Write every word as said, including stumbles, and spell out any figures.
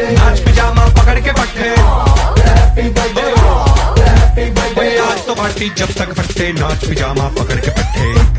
नाच पिजामा पकड़ के पट्टे, आज तो पार्टी जब तक फट्टे, नाच पिजामा पकड़ के पट्टे।